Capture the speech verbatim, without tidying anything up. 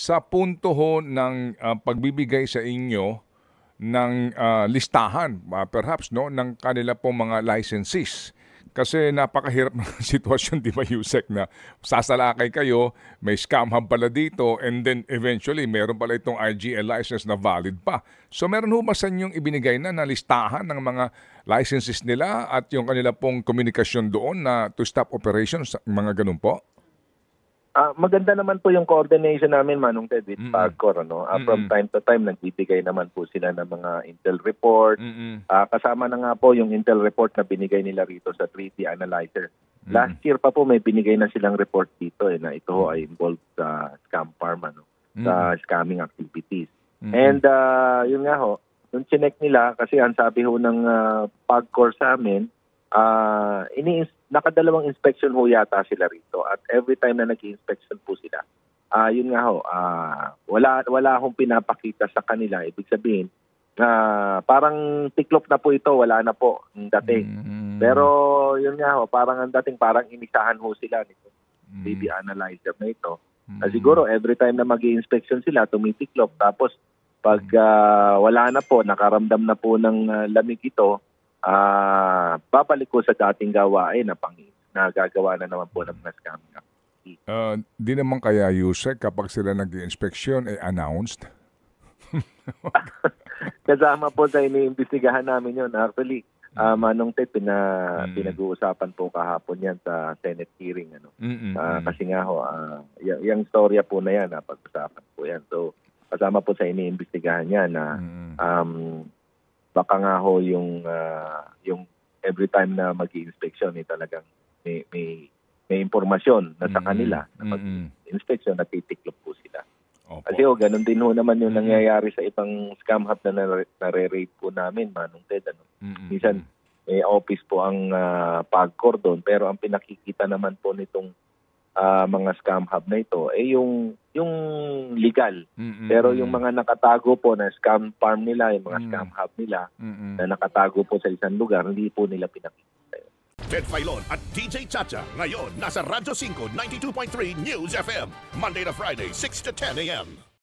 sa punto ho ng ah, pagbibigay sa inyo ng ah, listahan, ah, perhaps no, ng kanila pong mga licenses. Kasi napakahirap ng sitwasyon, di ba, Yusek, na sasalakay kayo, may scam hub pala dito, and then eventually, meron pala itong I G L license na valid pa. So meron ho ba sa inyong ibinigay na na listahan ng mga licenses nila at yung kanila pong komunikasyon doon na to stop operations, mga ganun po? Ah, maganda naman po yung coordination namin, Manong Ted, with Mm-mm. PAGCOR. Ano? Ah, Mm-mm. from time to time, nagbibigay naman po sila ng mga intel report. Mm-mm. Ah, kasama na nga po yung intel report na binigay nila rito sa three D Analyzer. Mm-mm. Last year pa po may binigay na silang report dito eh, na ito ho ay involved sa scam farm, ano, sa scamming activities. Mm-mm. And ah, yun nga ho, nung chinek nila, kasi ang sabi ho ng ah, PAGCOR sa amin, ah ini nakadalawang inspection ho yata sila rito, at every time na nag-inspection po sila, ah yun nga ho, ah wala wala akong pinapakita sa kanila. Ibig sabihin, ah parang tiklop na po ito, wala na po ang dating. Mm-mm. Pero yun nga ho, parang ang dating parang inisahan ho sila nito. Mm-mm. B B analyzer na ito. Mm-mm. Ah, siguro every time na mag-inspection sila, tumitiklop, tapos pag ah, wala na po, nakaramdam na po ng ah, lamig ito, ah babalik ko sa dating gawain na pang na gagawa na naman po ng mga scamming activity. Ah, di naman kaya, Yusek, kapag sila nag-inspeksyon, eh, announced? Kasama po sa iniimbestigahan namin yun. Actually, ah, Manong Ted, pina, Mm. pinag-uusapan po kahapon yan sa Senate hearing. Ano? Mm-mm. Ah, kasi nga ho, ah, y- yung storya po na yan, ah, pag-usapan po yan. So, kasama po sa iniimbestigahan yan na Mm-mm. um, baka nga ho yung, ah, yung every time na mag-i-inspection, eh, talagang may, may, may impormasyon na sa Mm-mm. kanila na Mm-mm. mag-inspection, natitiklop po sila. Opo. Kasi ho, ganun din ho naman yung Mm-mm. nangyayari sa ibang scam hub na nare- nare-raid po namin, Manong Ted. Ano? Mm-mm. Minsan, may office po ang ah, PAGCOR doon, pero ang pinakikita naman po nitong ah, mga scam hub na ito ay yung yung legal. Mm-mm. Pero yung mga nakatago po na scam farm nila, yung mga Mm. scam hub nila Mm-mm. na nakatago po sa isang lugar, hindi po nila pinakikita. Ted Filon at D J Chacha. Ngayon, nasa Radyo five ninety-two point three News F M. Monday to Friday, six to ten a m